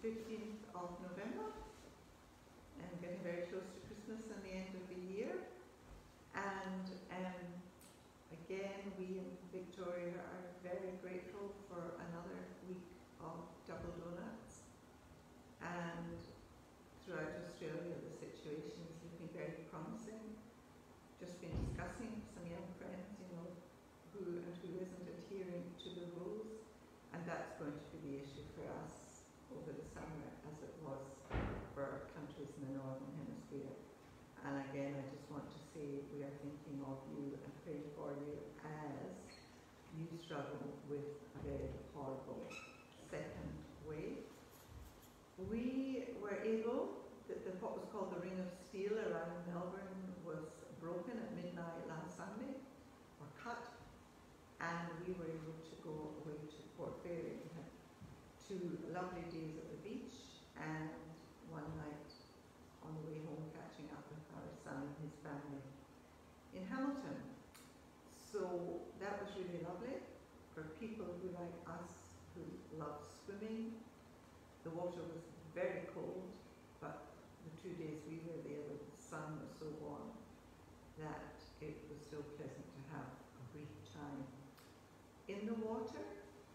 15th of November, and getting very close to Christmas and the end of the year. And again, we in Victoria are very grateful for another week of double donuts. And throughout Australia, the situation is looking very promising. Just been discussing with some young friends, who isn't adhering to the rules, and that's going to be the issue for us over the summer, as it was for countries in the Northern Hemisphere. And again, I just want to say we are thinking of you and praying for you as you struggle with a very horrible second wave. We were able, what was called the Ring of Steel around Melbourne was broken at midnight last Sunday, or cut, and we were able to go away to Port Fairy. We had 2 lovely days at the beach and one night on the way home catching up with our son and his family in Hamilton. So that was really lovely for people who, like us, who love swimming. The water was very cold, but the 2 days we were there, the sun was so warm that it was so pleasant to have a brief time in the water.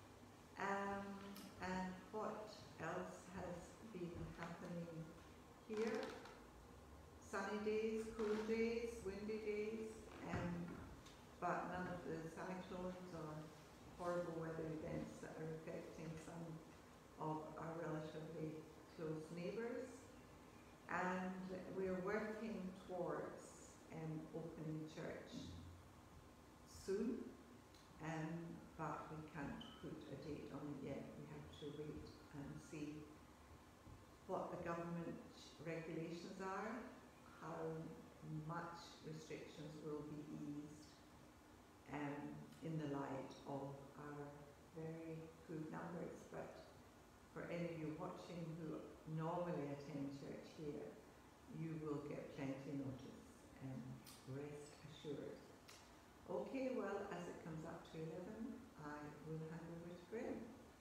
And what else has been happening here? Sunny days, cool days, windy days, but none of the cyclones or horrible weather events that are affecting some of our relatively close neighbours. And we're working towards opening church soon, but we can't put a date on it yet. We have to wait and see what the government regulations are, how much restrictions will be eased in the light of our very good numbers. But for any of you watching who normally attend church here, you will get plenty notice, rest assured. Okay, well, as it comes up to 11, I will hand over to Graham.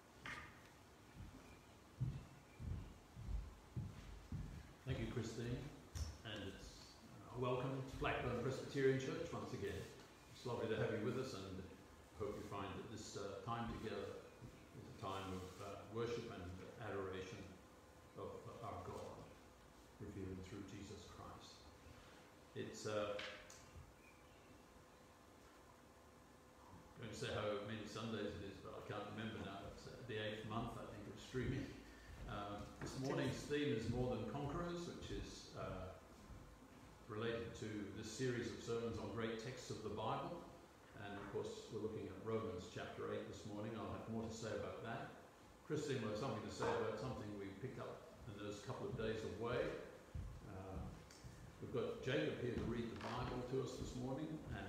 Thank you, Christine, and it's welcome to Blackburn Presbyterian Church once again. It's lovely to have you with us, and hope you find that this time together is a time of worship and adoration of our God, revealed through Jesus Christ. It's I'm going to say how many Sundays it is, but I can't remember now. It's the 8th month, I think, of streaming. This morning's theme is More Than Conquerors, which is related to this series of sermons on great texts of the Bible. And of course, we're looking at Romans chapter 8 this morning. I'll have more to say about that. Christine will have something to say about something we picked up in those couple of days away. We've got Jacob here to read the Bible to us this morning, and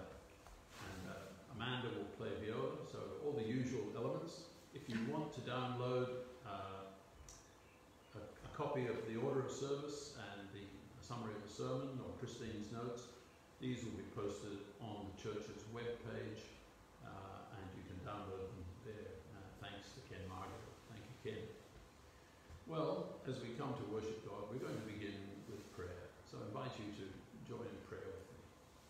Amanda will play viola, so all the usual elements. If you want to download a copy of the order of service and the summary of the sermon or Christine's notes, these will be posted on the church's webpage, and you can download them there. Thanks to Ken Margaret. Thank you, Ken. Well, as we come to worship God, we're going to begin with prayer. So I invite you to join in prayer with me.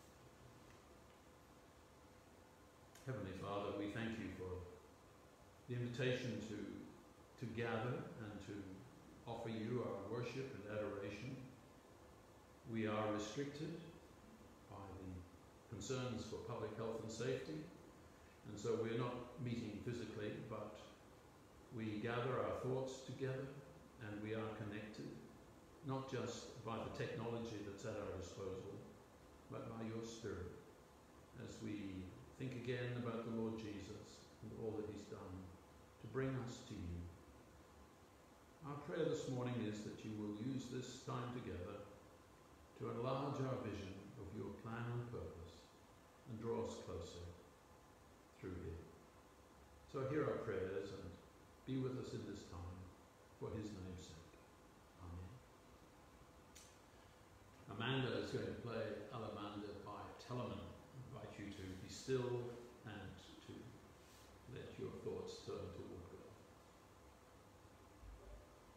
Heavenly Father, we thank you for the invitation to gather and to offer you our worship and adoration. We are restricted by the concerns for public health and safety, and so we're not meeting physically, but we gather our thoughts together and we are connected, not just by the technology that's at our disposal, but by your Spirit, as we think again about the Lord Jesus and all that he's done to bring us to you. Our prayer this morning is that you will use this time together to enlarge our vision of your plan and purpose and draw us closer through him. So hear our prayers and be with us in this time for his name's sake. Amen. Amanda is going to play Alamanda by Telemann. I invite you to be still and to let your thoughts turn toward God.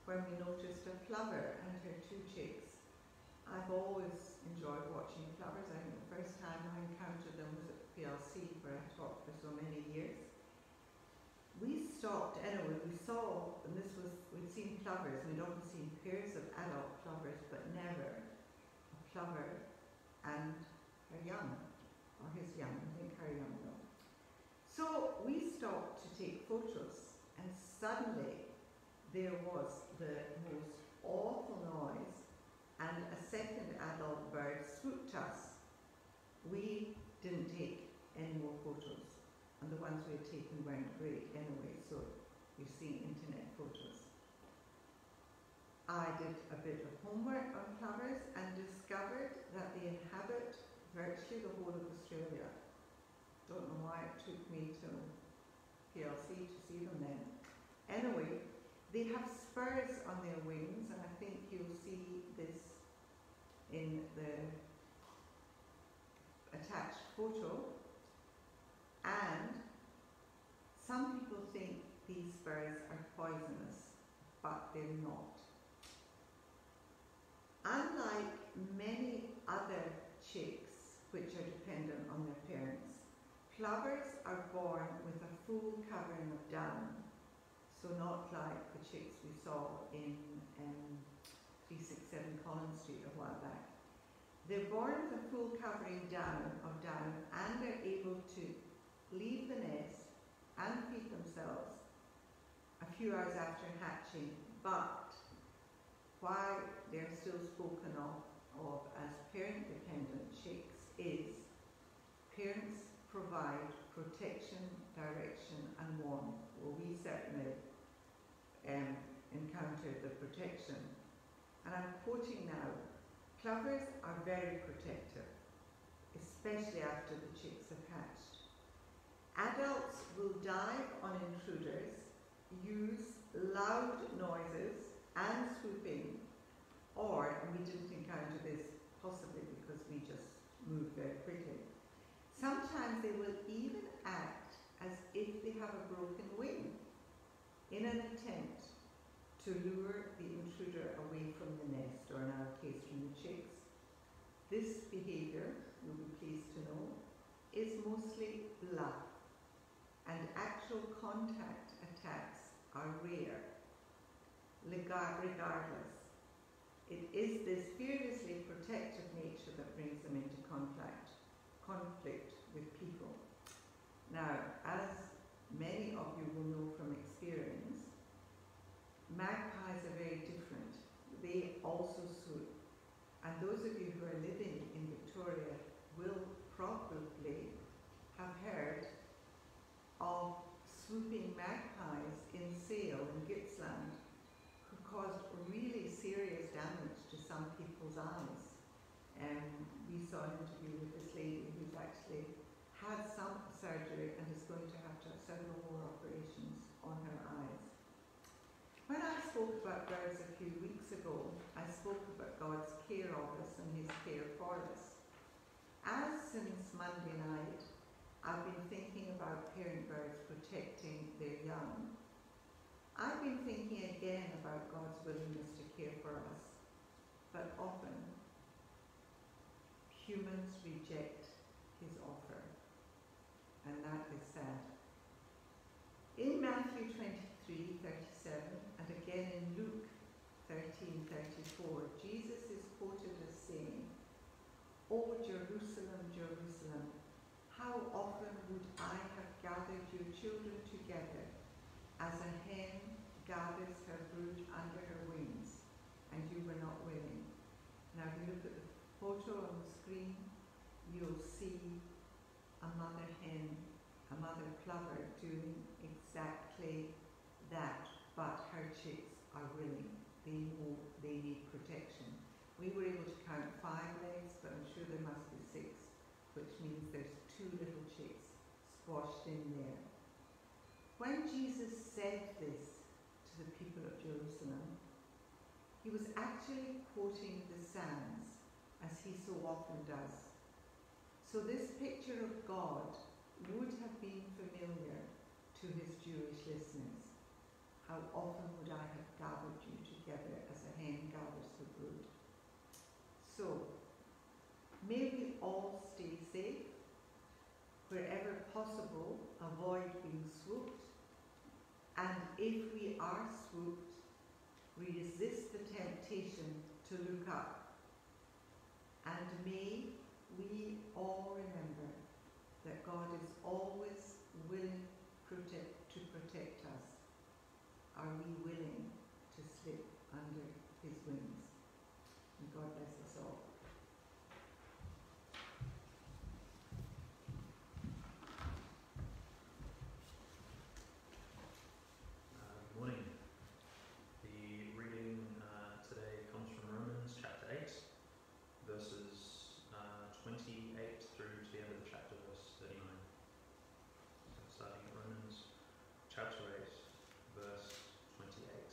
when we noticed a plover and her 2 chicks. I've always enjoyed watching plovers. I think the first time I encountered them was at PLC, where I taught for so many years. We stopped anyway, we saw, and we'd seen plovers, and we'd often seen pairs of adult plovers, but never a plover and her young, or his young, I think her young though. So we stopped to take photos, and suddenly there was the most awful noise, and a second adult bird swooped us. We didn't take any more photos, and the ones we had taken weren't great anyway, so you've seen internet photos. I did a bit of homework on plovers and discovered that they inhabit virtually the whole of Australia. Don't know why it took me to PLC to see them then. Anyway, they have spurs on their wings, and I think you'll see this in the attached photo. And some people think these spurs are poisonous, but they're not. Unlike many other chicks, which are dependent on their parents, plovers are born with a full covering of down. So not like the chicks we saw in 367 Collins Street a while back. They're born with a full covering down, and they're able to leave the nest and feed themselves a few hours after hatching, but why they're still spoken of as parent-dependent chicks is parents provide protection, direction and warmth. Well, we certainly encountered the protection. And I'm quoting now, plovers are very protective, especially after the chicks have hatched. Adults will dive on intruders, use loud noises and swooping, and we didn't encounter this possibly because we just moved very quickly. Sometimes they will even act as if they have a broken wing in an attempt to lure the intruder away from the nest, or in our case from the chicks. This behaviour, you'll be pleased to know, is mostly bluff, and actual contact attacks are rare, regardless. It is this fearlessly protective nature that brings them into conflict with people. Now, as many of you will know from experience, magpies are very different. They also swoop. And those of you who are living in Victoria will probably have heard of swooping magpies in Sale in Gippsland who caused really serious damage to some people's eyes. We saw an interview with this lady who's actually had some surgery and is going to have several more operations on her eyes. When I spoke about birds a few weeks ago, I spoke about God's care of us and his care for us. As since Monday night, I've been thinking about parent birds protecting their young. I've been thinking again about God's willingness to care for us, but often humans reject his offer, and that is sad. In Matthew 23:37, and again in Luke 13:34, Jesus is quoted as saying, "O Jerusalem, Jerusalem, how often would I have gathered your children together as a hen gathers her brood under her wings, and you were not willing." Now if you look at the photo on the screen, you'll see a mother hen, a mother plover doing exactly that, but her chicks are willing. They know they need protection. We were able to count 5 legs, but I'm sure there must be 6, which means there's 2 little chicks squashed in there. When Jesus said this to the people of Jerusalem, he was actually quoting the Psalms, as he so often does. So this picture of God would have been familiar to his Jewish listeners. How often would I have gathered you together together as a hen gathers the brood. So, may we all stay safe, wherever possible, avoid being swooped, and if we are swooped, resist the temptation to look up. And may we all remember that God is always willing to protect us. Are we willing to slip under his wings? And God bless us all. Good morning. The reading today comes from Romans chapter 8, verses 28 through to the end of the chapter, verse 39. So starting at Romans chapter 8, verse 28.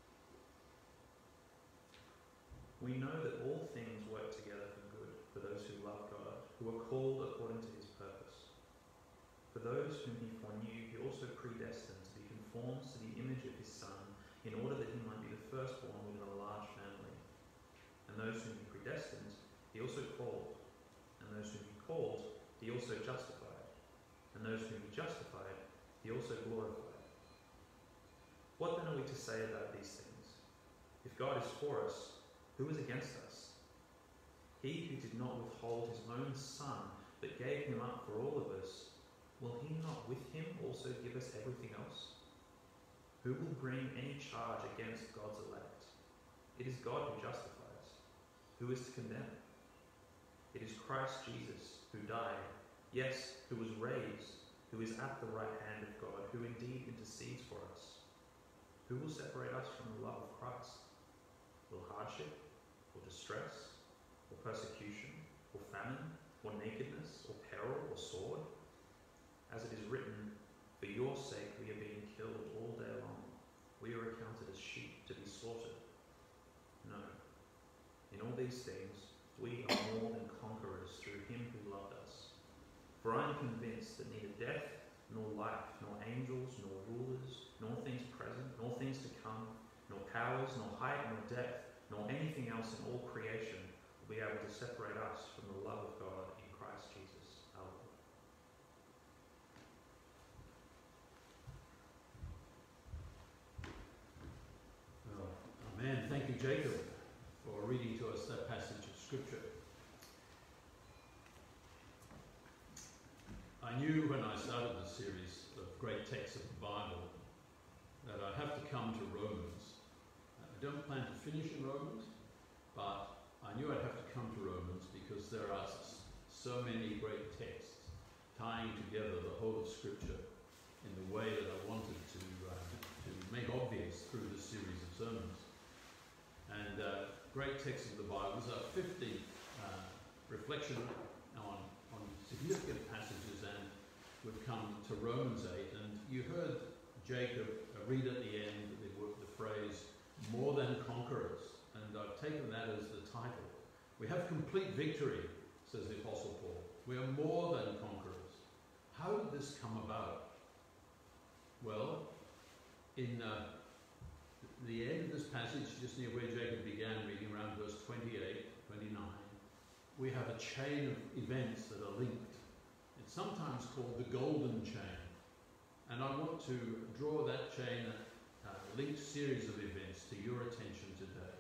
We know that all things work together for good for those who love God, who are called according to his purpose. For those whom he foreknew, he also predestined to be conformed to the image of his Son, in order that he might be the firstborn within a large family. And those whom he predestined, he also called. And those whom he called, he also justified. And those whom he justified, he also glorified. What then are we to say about these things? If God is for us, who is against us? He who did not withhold his own Son, but gave him up for all of us, will he not with him also give us everything else? Who will bring any charge against God's elect? It is God who justifies. Who is to condemn? It is Christ Jesus who died, yes, who was raised, who is at the right hand of God, who indeed intercedes for us. Who will separate us from the love of Christ? Will hardship, or distress, or persecution, or famine, or nakedness, or peril, or sword? As it is written, for your sake we are being killed all day long. We are accounted as sheep to be slaughtered. No. In all these things, we are more than conquerors through him who loved us. For I am convinced that neither death, nor life, nor angels, nor rulers, nor things present, nor things to come, nor powers, nor height, nor depth, nor anything else in all creation will be able to separate us from the love of God in Christ Jesus our Lord. Well, amen. Thank you, Jacob, for reading to us that passage of Scripture. I knew when I started this series of great texts of the Bible that I'd have to come to Romans. I don't plan to finish in Romans, but I knew I'd have to come to Romans because there are so many great texts tying together the whole of Scripture in the way that I wanted to make obvious through this series of sermons. And great texts of the Bible. There's a 50 reflection on significant passages, and we've come to Romans 8, and you heard Jacob read at the end the phrase, more than conquerors, and I've taken that as the title. We have complete victory, says the Apostle Paul. We are more than conquerors. How did this come about? Well, in the end of this passage, just near where Jacob began reading, around verse 28, 29, we have a chain of events that are linked. It's sometimes called the golden chain. And I want to draw that chain, linked series of events, to your attention today.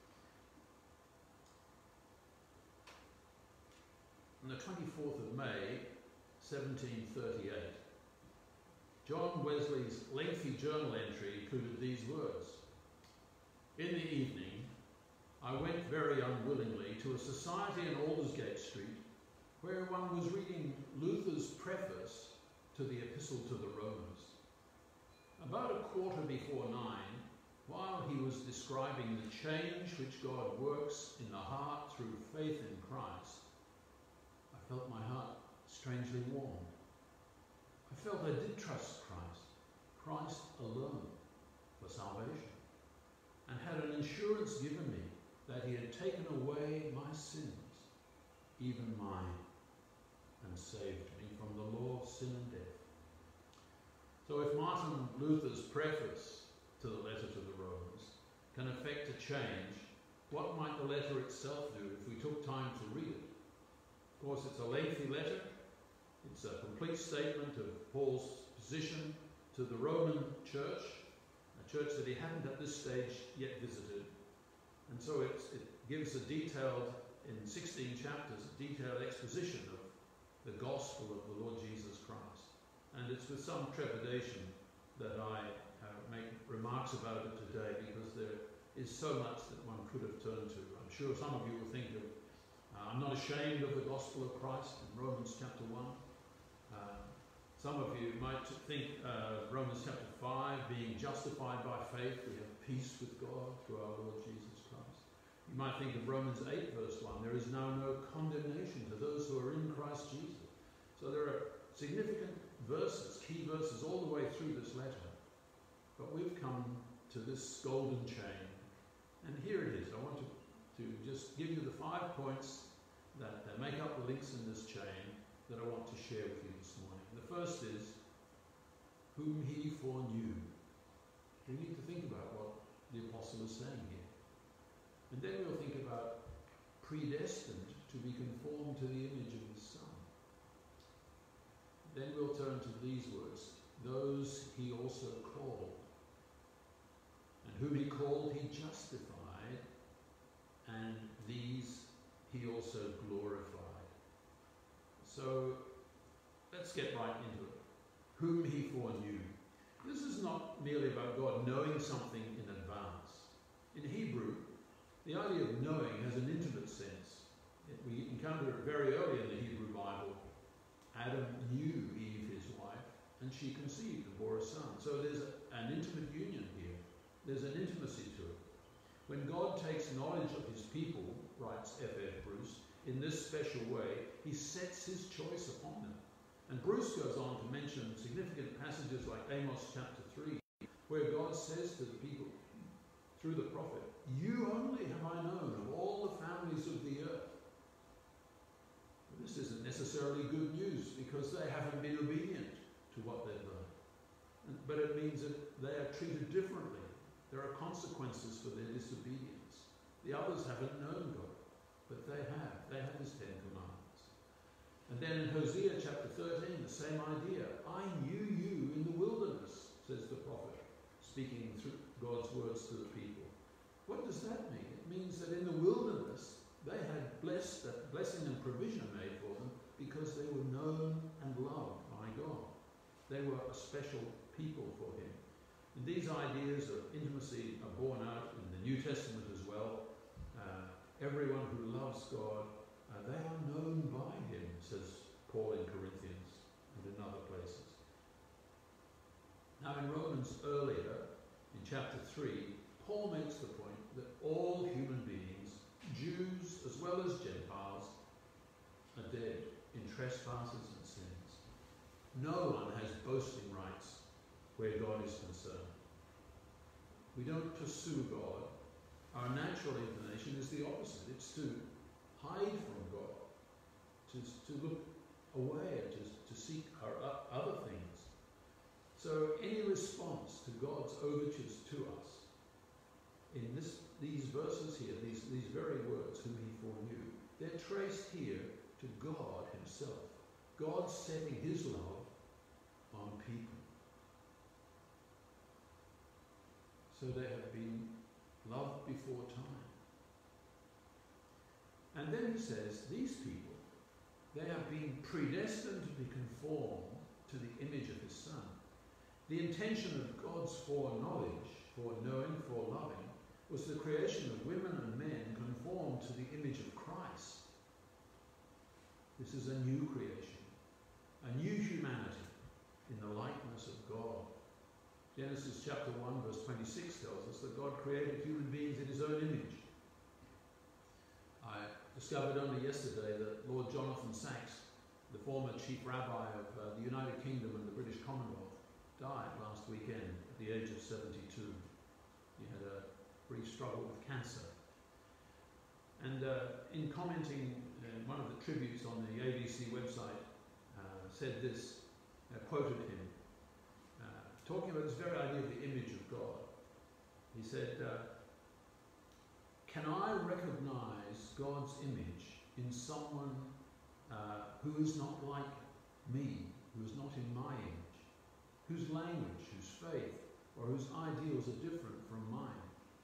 On the 24th of May, 1738, John Wesley's lengthy journal entry included these words. In the evening, I went very unwillingly to a society in Aldersgate-Street where one was reading Luther's preface to the Epistle to the Romans. About 9:15, while he was describing the change which God works in the heart through faith in Christ, I felt my heart strangely warmed. I felt I did trust Christ alone for salvation, and had an assurance given me that he had taken away my sins, even mine, and saved me from the law of sin and death. So if Martin Luther's preface to the letter to the Romans can effect a change, what might the letter itself do if we took time to read it? Of course, it's a lengthy letter. It's a complete statement of Paul's position to the Roman church, a church that he hadn't at this stage yet visited. And so it gives a detailed, in 16 chapters, a detailed exposition of the gospel of the Lord Jesus Christ. And it's with some trepidation that I make remarks about it today, because there is so much that one could have turned to. I'm sure some of you will think of, I'm not ashamed of the gospel of Christ in Romans chapter 1. Some of you might think Romans chapter 5, being justified by faith, we have peace with God through our Lord Jesus Christ. You might think of Romans 8 verse 1, there is now no condemnation to those who are in Christ Jesus. So there are significant verses, key verses all the way through this letter. But we've come to this golden chain. And here it is. I want to just give you the 5 points that make up the links in this chain that I want to share with you this morning. The first is, whom he foreknew. We need to think about what the apostle is saying here. And then we'll think about predestined to be conformed to the image of his Son. Then we'll turn to these words, those he also called. And whom he called, he justified, and these he also glorified. So let's get right into it. Whom he foreknew. This is not merely about God knowing something in advance. In Hebrew, the idea of knowing has an intimate sense. We encounter it very early in the Hebrew Bible. Adam knew Eve, his wife, and she conceived and bore a son. So there's an intimate union here. There's an intimacy to it. When God takes knowledge of his people, writes F.F. Bruce, in this special way, he sets his choice upon them. And Bruce goes on to mention significant passages like Amos chapter 3, where God says to the people, through the prophet, you only have I known of all the families of the earth. Well, this isn't necessarily good news, because they haven't been obedient to what they've learned. But it means that they are treated differently. There are consequences for their disobedience. The others haven't known God, but they have. They have his 10 commandments. And then in Hosea chapter 13, the same idea. I knew you in the wilderness, says the prophet, speaking through God's words to the people. What does that mean? It means that in the wilderness, they had blessing and provision made for them because they were known and loved by God. They were a special people for him. And these ideas of intimacy are borne out in the New Testament as well. Everyone who loves God, they are known by him, says Paul in Corinthians and in other places. Now in Romans earlier, in chapter 3, Paul makes the point that all human beings, Jews as well as Gentiles, are dead in trespasses and sins. No one has boasting rights where God is concerned. We don't pursue God. Our natural inclination is the opposite. It's to hide from God, to look away, to seek our other things. So any response to God's overtures to us, in these verses here, these very words, whom he foreknew, they're traced here to God himself. God setting his love on people. So they have been loved before time. And then he says, these people, they have been predestined to be conformed to the image of his Son. The intention of God's foreknowledge, foreknowing, foreloving, was the creation of women and men conformed to the image of Christ. This is a new creation, a new humanity in the likeness of God. Genesis chapter 1 verse 26 tells us that God created human beings in his own image. I discovered only yesterday that Lord Jonathan Sacks, the former chief rabbi of the United Kingdom and the British Commonwealth, died last weekend at the age of 72. He had a brief struggle with cancer. And in commenting, one of the tributes on the ABC website said this, quoted him, talking about this very idea of the image of God. He said, recognize God's image in someone who is not like me, who is not in my image, whose language, whose faith, or whose ideals are different from mine?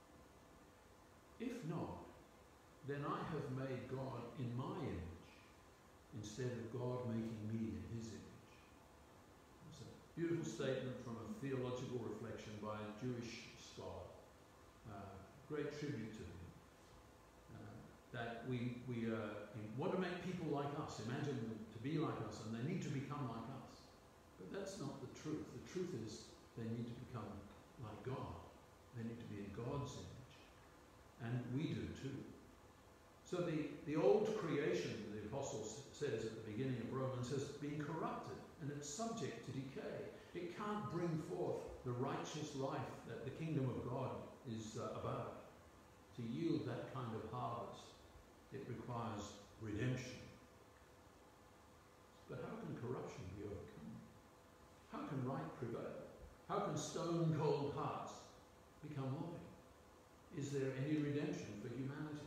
If not, then I have made God in my image instead of God making me in his image. It's a beautiful statement from a theological reflection by a Jewish scholar. Great tribute to him. That we want to make people like us, imagine them to be like us, and they need to become like us. But that's not the truth. The truth is they need to become like God. They need to be in God's image. And we do too. So the old creation, the Apostle says at the beginning of Romans, has been corrupted and it's subject to decay. It can't bring forth the righteous life that the kingdom of God is about. To yield that kind of harvest, it requires redemption. But how can corruption be overcome? How can right prevail? How can stone-cold hearts become loving? Is there any redemption for humanity?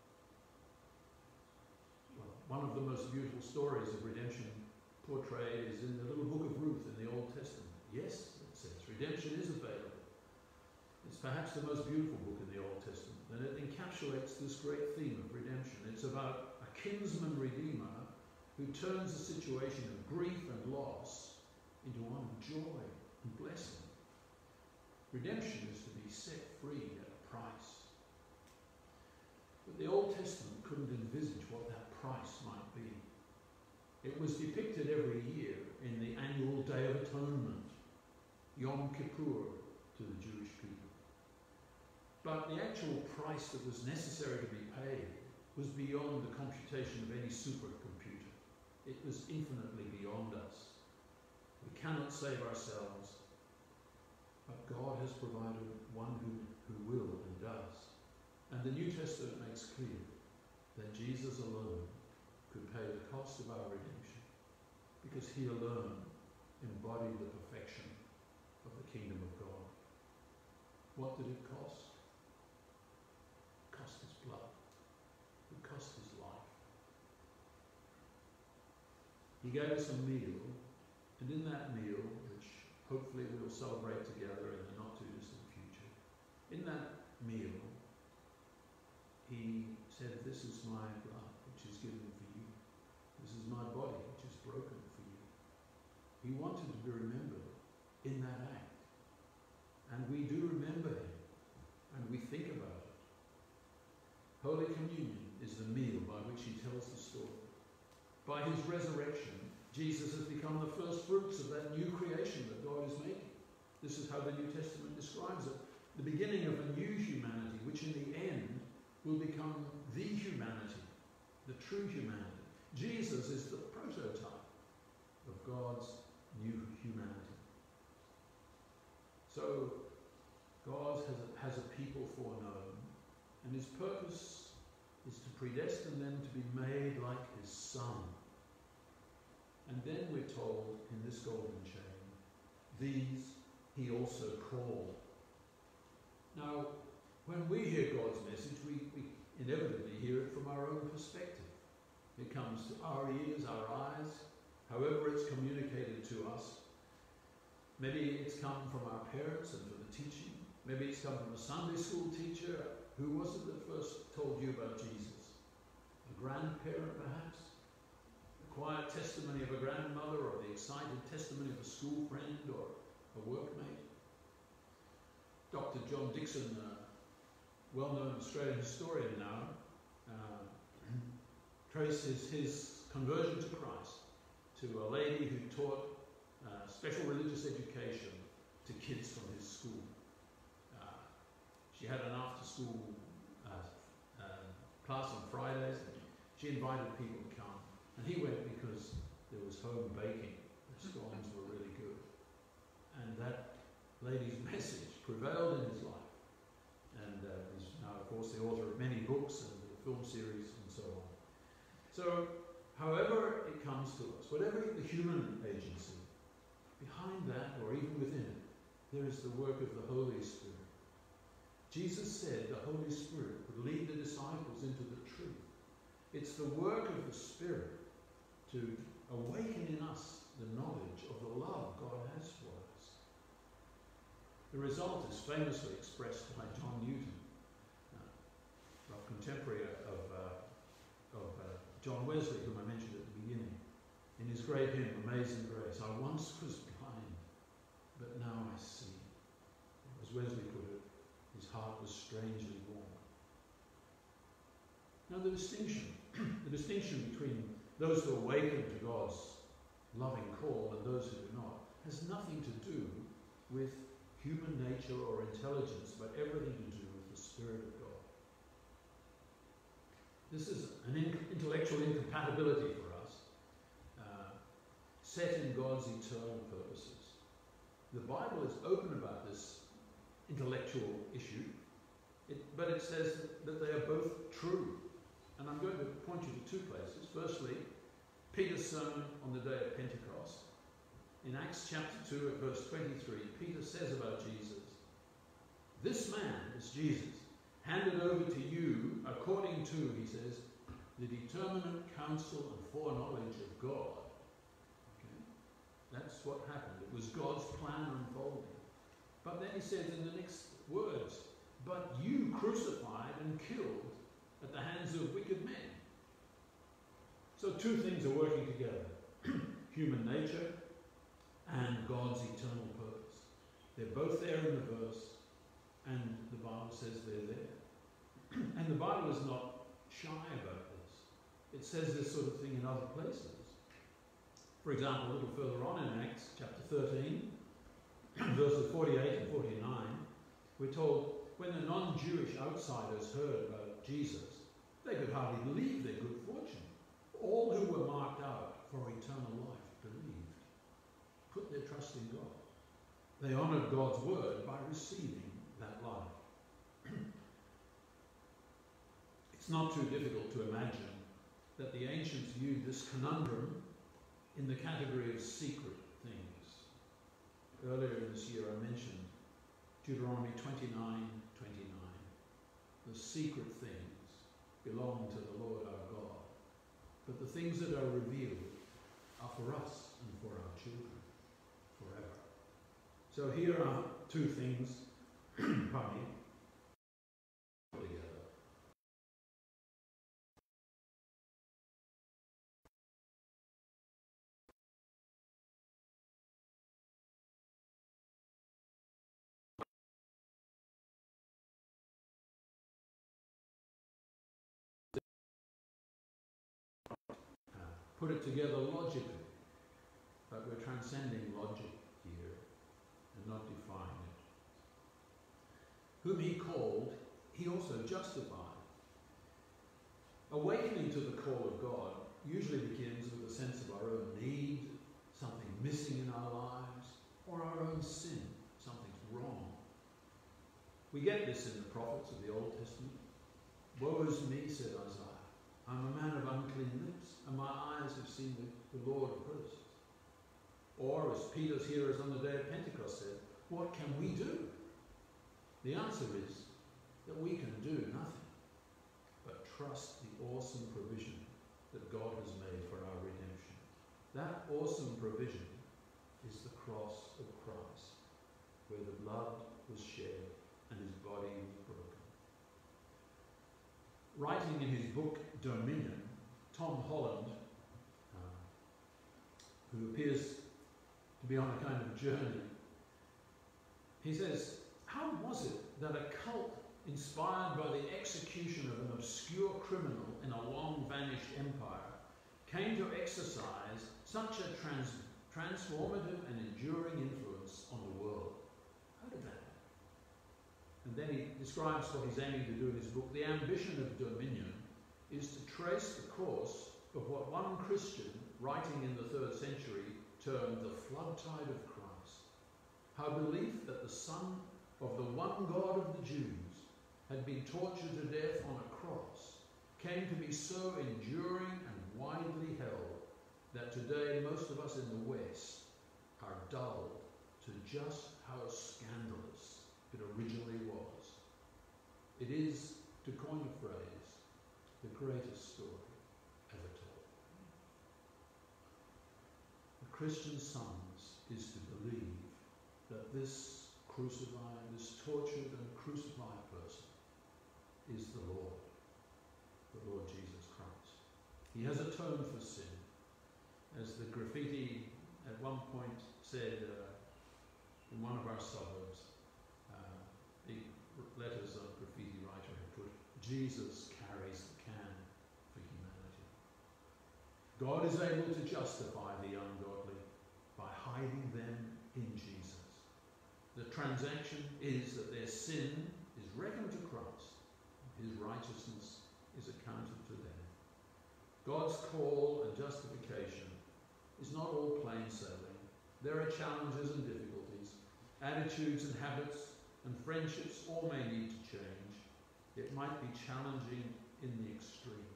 Well, one of the most beautiful stories of redemption portrayed is in the little book of Ruth in the Old Testament. Yes, it says, redemption is available. It's perhaps the most beautiful book in the Old Testament, and it encapsulates this great theme of redemption. It's about a kinsman redeemer who turns a situation of grief and loss into one of joy and blessing. Redemption is to be set free at a price. But the Old Testament couldn't envisage what that price might be. It was depicted every year in the annual Day of Atonement, Yom Kippur, to the Jewish people. But the actual price that was necessary to be paid was beyond the computation of any supercomputer. It was infinitely beyond us. We cannot save ourselves, but God has provided one who will and does. And the New Testament makes clear that Jesus alone could pay the cost of our redemption, because he alone embodied the perfection of the kingdom of God. What did it cost? It cost his blood. It cost his life. He gave us a meal, and in that meal, which hopefully we'll celebrate together in the not too distant future, in that meal, he said, "This is my blood, which is given for you. This is my body, which is broken for you." He wanted to be remembered in that act. And we do remember him, and we think about it. Holy Communion is the meal by which he tells the story. By his resurrection, Jesus has become the first fruits of that new creation that God is making. This is how the New Testament describes it. The beginning of a new humanity, which in the end will become the humanity, the true humanity. Jesus is the prototype of God's new humanity. So God has a people foreknown, and his purpose is to predestine them to be made like his Son. And then we're told in this golden chain, these he also called. Now, when we hear God's message, we inevitably hear it from our own perspective. It comes to our ears, our eyes, however it's communicated to us. Maybe it's come from our parents and from the teaching. Maybe it's come from a Sunday school teacher. Who was it that first told you about Jesus? A grandparent, perhaps? The quiet testimony of a grandmother, or the excited testimony of a school friend or a workmate? Dr. John Dixon, a well-known Australian historian now, traces his conversion to Christ to a lady who taught special religious education to kids from his school. She had an after-school class on Fridays, and she invited people to come. And he went because there was home baking. The scones were really good. And that lady's message prevailed in his life. And he's now, of course, the author of many books and the film series and so on. So, however it comes to us, whatever the human agency, behind that, or even within it, there is the work of the Holy Spirit. Jesus said the Holy Spirit would lead the disciples It's the work of the Spirit to awaken in us the knowledge of the love God has for us. The result is famously expressed by John Newton, a contemporary of John Wesley, whom I mentioned at the beginning, in his great hymn, Amazing Grace. I once was blind, but now I see. As Wesley put it, his heart was strangely warm. Now the distinction between those who awaken to God's loving call and those who do not has nothing to do with human nature or intelligence, but everything to do with the Spirit of God. This is an intellectual incompatibility for us, set in God's eternal purposes. The Bible is open about this intellectual issue, but it says that they are both true. And I'm going to point you to two places. Firstly, Peter's sermon on the day of Pentecost. In Acts chapter 2 at verse 23, Peter says about Jesus, "This man," is Jesus, "handed over to you according to," he says, "the determinate counsel and foreknowledge of God." Okay? That's what happened. It was God's plan unfolding. But then he says in the next words, "But you crucified and killed at the hands of wicked men." So two things are working together. Human nature and God's eternal purpose. They're both there in the verse, and the Bible says they're there. And the Bible is not shy about this. It says this sort of thing in other places. For example, a little further on in Acts chapter 13, verses 48 and 49, we're told, when the non-Jewish outsiders heard about Jesus, they could hardly believe their good fortune. All who were marked out for eternal life believed, put their trust in God. They honoured God's word by receiving that life. It's not too difficult to imagine that the ancients viewed this conundrum in the category of secret things. Earlier in this year I mentioned Deuteronomy 29:29. The secret things belong to the Lord our God, but the things that are revealed are for us and for our children forever. So here are two things, pardon me, together. Put it together logically, but we're transcending logic here and not defying it. Whom he called, he also justified. Awakening to the call of God usually begins with a sense of our own need, something missing in our lives, or our own sin, something's wrong. We get this in the prophets of the Old Testament. "Woe is me," said Isaiah. "I'm a man of unclean lips, and my eyes have seen the Lord of hosts." Or, as Peter's hearers on the day of Pentecost said, "What can we do?" The answer is that we can do nothing but trust the awesome provision that God has made for our redemption. That awesome provision is the cross of Christ, where the blood was shed and his body was broken. Writing in his book Dominion, Tom Holland, who appears to be on a kind of journey, he says, "How was it that a cult inspired by the execution of an obscure criminal in a long-vanished empire came to exercise such a transformative and enduring influence on the world? How did that happen?" And then he describes what he's aiming to do in his book. The ambition of Dominion is to trace the course of what one Christian, writing in the 3rd century, termed the flood tide of Christ. How belief that the Son of the one God of the Jews had been tortured to death on a cross came to be so enduring and widely held that today most of us in the West are dulled to just how scandalous it originally was. It is, to coin a phrase, the greatest story Christian sons is to believe that this crucified, this tortured and crucified person is the Lord Jesus Christ. He has atoned for sin. As the graffiti at one point said in one of our suburbs, big letters of graffiti writer had put, Jesus carries the can for humanity. God is able to justify the ungodly by hiding them in Jesus. The transaction is that their sin is reckoned to Christ. His righteousness is accounted to them. God's call and justification is not all plain sailing. There are challenges and difficulties. Attitudes and habits and friendships all may need to change. It might be challenging in the extreme.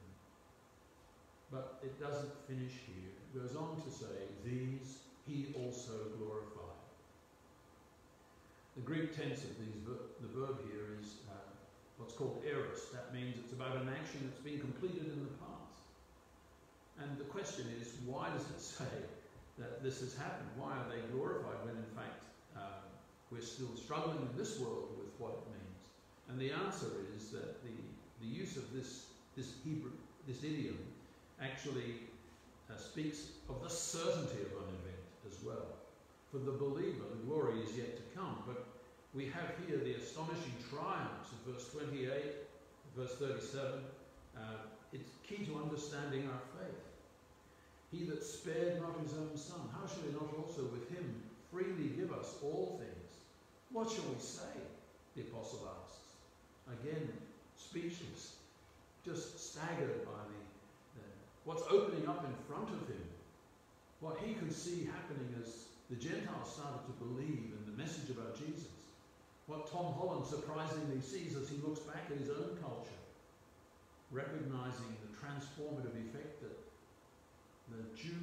But it doesn't finish here. It goes on to say, these he also glorified. The Greek tense of the verb here is what's called eros. That means it's about an action that's been completed in the past. And the question is, why does it say that this has happened? Why are they glorified when in fact we're still struggling in this world with what it means? And the answer is that the use of this idiom actually speaks of the certainty of an event as well. For the believer, the glory is yet to come, but we have here the astonishing triumphs of verse 28, verse 37. It's key to understanding our faith. He that spared not his own son, how shall he not also with him freely give us all things? What shall we say? The apostle asks. Again, speechless, just staggered by what's opening up in front of him, what he could see happening as the Gentiles started to believe in the message about Jesus, what Tom Holland surprisingly sees as he looks back at his own culture, recognizing the transformative effect that the Jew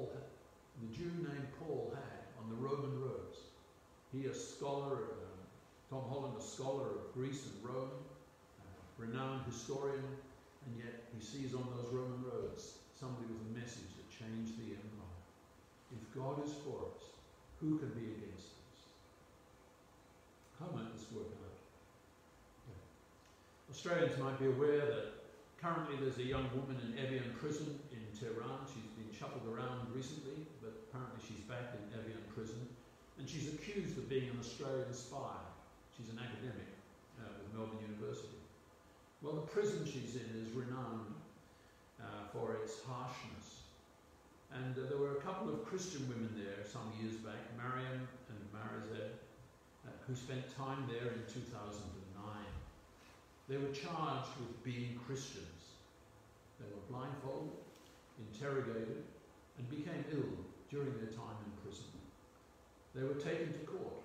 named Paul had on the Roman roads. He, a scholar, Tom Holland, a scholar of Greece and Rome, renowned historian, and yet he sees on those Roman roads somebody with a message that changed the empire. If God is for us, who can be against us? How might this work out? Yeah. Australians might be aware that currently there's a young woman in Evian prison in Tehran. She's been shuffled around recently, but apparently she's back in Evian prison. And she's accused of being an Australian spy. She's an academic with Melbourne University. Well, the prison she's in is renowned for its harshness. And there were a couple of Christian women there some years back, Mariam and Marized, who spent time there in 2009. They were charged with being Christians. They were blindfolded, interrogated, and became ill during their time in prison. They were taken to court.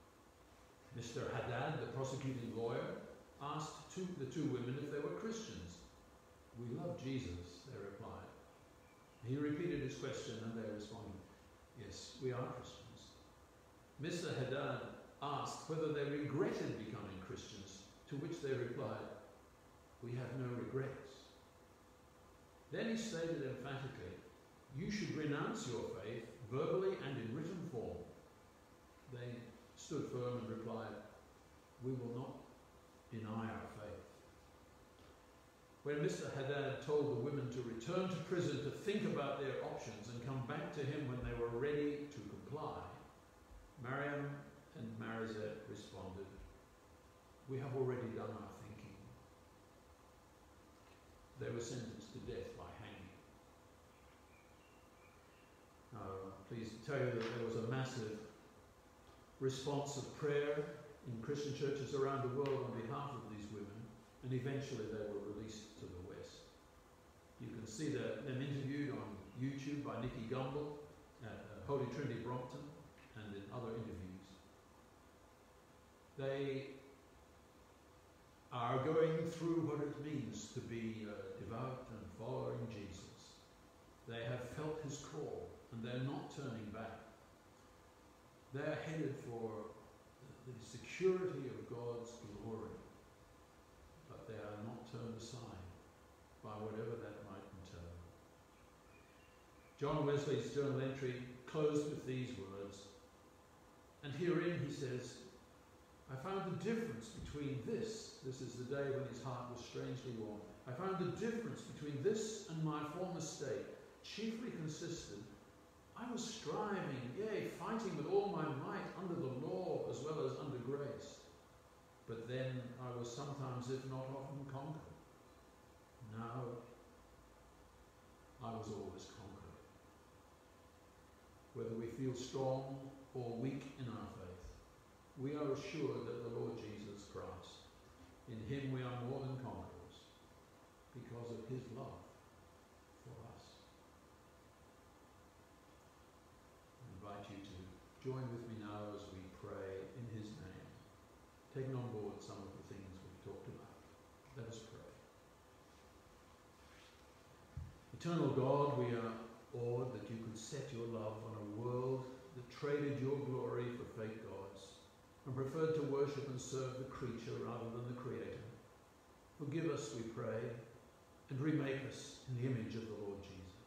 Mr. Haddad, the prosecuting lawyer, asked the two women if they were Christians. We love Jesus, they replied. He repeated his question and they responded, yes, we are Christians. Mr. Haddad asked whether they regretted becoming Christians, to which they replied, we have no regrets. Then he stated emphatically, you should renounce your faith verbally and in written form. They stood firm and replied, we will not deny our faith. When Mr. Haddad told the women to return to prison to think about their options and come back to him when they were ready to comply, Mariam and Marizet responded, we have already done our thinking. They were sentenced to death by hanging. Now, please tell you that there was a massive response of prayer in Christian churches around the world on behalf of these women, and eventually they were released to the West. You can see them interviewed on YouTube by Nicky Gumbel at Holy Trinity Brompton and in other interviews. They are going through what it means to be devout and following Jesus. They have felt his call and they're not turning back. They're headed for the security of God's glory, but they are not turned aside by whatever that might entail. John Wesley's journal entry closed with these words. And herein he says, I found the difference between this is the day when his heart was strangely warm. I found the difference between this and my former state chiefly consisted, I was striving, yea, fighting with all my might under the law as well as under grace. But then I was sometimes, if not often, conquered. Now I was always conquered. Whether we feel strong or weak in our faith, we are assured that the Lord Jesus Christ, in him we are more than conquerors, because of his love for us. I invite you to join with me now as we pray in his name, taking on board some of the things we've talked about. Let us pray. Eternal God, we are awed that you could set your love on a world that traded your glory for fake gods and preferred to worship and serve the creature rather than the Creator. Forgive us, we pray, and remake us in the image of the Lord Jesus.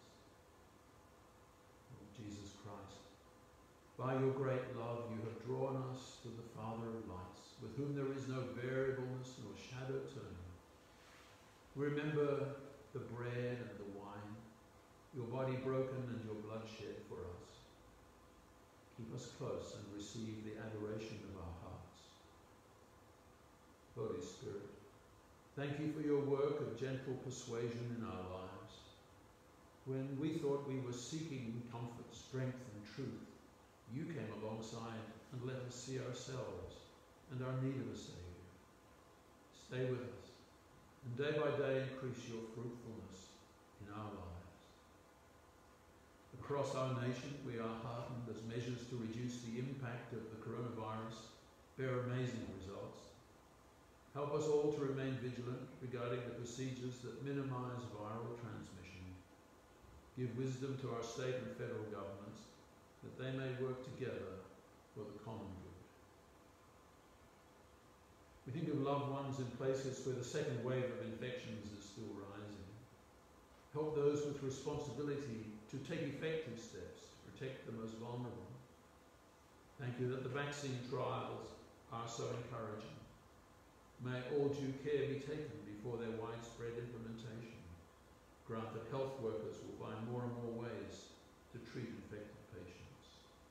Lord Jesus Christ, by your great love you have drawn us to the Father of lights, with whom there is no variableness nor shadow turning. Remember the bread and the wine, your body broken and your blood shed for us. Keep us close and receive the adoration of our hearts. Holy Spirit, thank you for your work of gentle persuasion in our lives. When we thought we were seeking comfort, strength, and truth, you came alongside and let us see ourselves and our need of a Saviour. Stay with us, and day by day increase your fruitfulness in our lives. Across our nation, we are heartened as measures to reduce the impact of the coronavirus bear amazing results. Help us all to remain vigilant regarding the procedures that minimize viral transmission. Give wisdom to our state and federal governments that they may work together for the common good. We think of loved ones in places where the second wave of infections is still rising. Help those with responsibility to take effective steps to protect the most vulnerable. Thank you that the vaccine trials are so encouraging. May all due care be taken before their widespread implementation. Grant that health workers will find more and more ways to treat infected patients.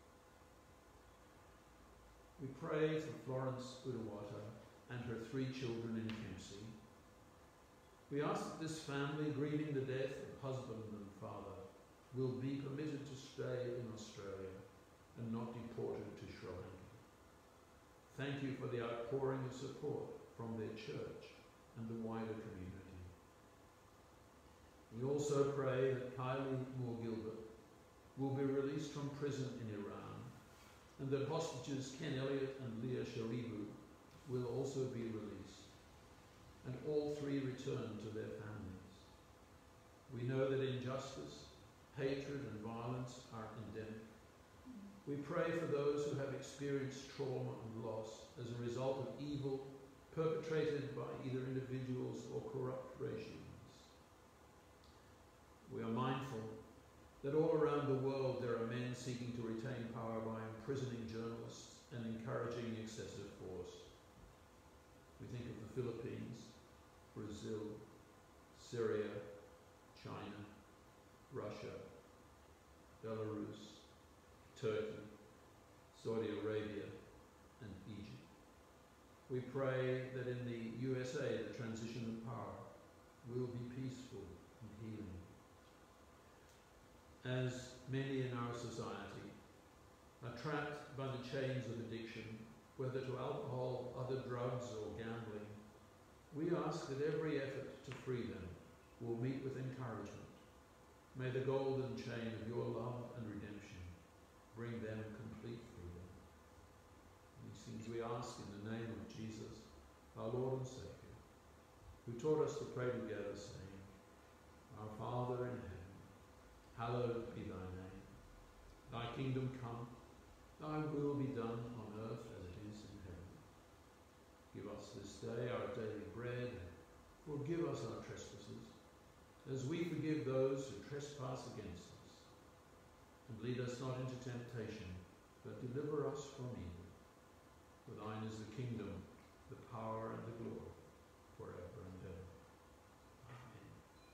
We pray for Florence Udawata and her 3 children in Kempsey. We ask that this family, grieving the death of husband and father, will be permitted to stay in Australia and not deported to Sri Lanka. Thank you for the outpouring of support from their church and the wider community. We also pray that Kylie Moore-Gilbert will be released from prison in Iran, and that hostages Ken Elliott and Leah Sharibu will also be released, and all 3 return to their families. We know that injustice, hatred and violence are endemic. We pray for those who have experienced trauma and loss as a result of evil perpetrated by either individuals or corrupt regimes. We are mindful that all around the world there are men seeking to retain power by imprisoning journalists and encouraging excessive force. We think of the Philippines, Brazil, Syria, China, Russia, Belarus, Turkey, Saudi Arabia, and Egypt. We pray that in the USA the transition of power will be peaceful and healing. As many in our society are trapped by the chains of addiction, whether to alcohol, other drugs, or gambling, we ask that every effort to free them will meet with encouragement. May the golden chain of your love and redemption bring them complete freedom. These things we ask in the name of Jesus, our Lord and Saviour, who taught us to pray together, saying, Our Father in heaven, hallowed be thy name. Thy kingdom come, thy will be done on earth as it is in heaven. Give us this day our daily bread, and forgive us our trespasses, as we forgive those who trespass against us. And lead us not into temptation, but deliver us from evil. For thine is the kingdom, the power, and the glory, forever and ever. Amen.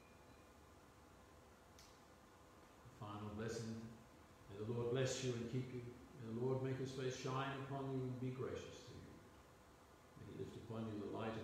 The final blessing. May the Lord bless you and keep you. May the Lord make his face shine upon you and be gracious to you. May he lift upon you the light